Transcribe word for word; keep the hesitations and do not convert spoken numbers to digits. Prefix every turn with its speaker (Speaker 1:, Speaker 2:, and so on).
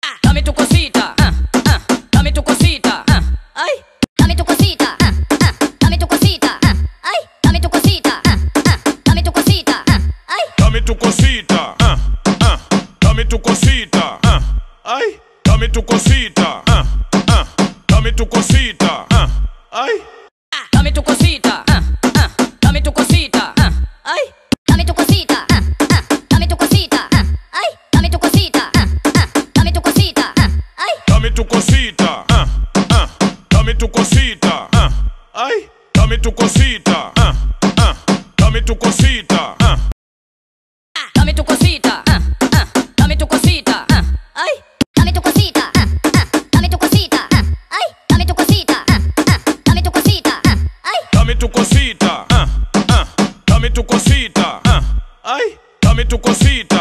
Speaker 1: Dame tu cosita, ah, ah, dame tu cosita, ah, ay, dame tu cosita, ah, ah, dame tu cosita, ah, ay, dame tu cosita, ah, ah, dame tu cosita, ah, ay,
Speaker 2: dame tu cosita, ah, ah, dame tu cosita, ah, ay, dame tu cosita, ah, ah, dame tu cosita, ah, ay,
Speaker 1: dame tu cosita, ah, ah, dame tu cosita, ah, ay, dame tu cosita, ah, ah, dame tu cosita, ah, ay, dame tu cosita, ah, ah, dame tu cosita, ah, ay,
Speaker 2: dame tu cosita, ah, ah, dame tu cosita, ah, ay, dame tu cosita, ah, ah, dame tu cosita, ah,
Speaker 1: dame tu cosita, ah, ah, dame tu cosita, ah, ay, dame tu cosita, ah, ah, dame tu cosita, ah, ay, dame tu cosita, ah, ah, dame tu cosita, ah, ay,
Speaker 2: dame tu cosita, ah, ah, dame tu cosita, ah, ay, dame tu cosita.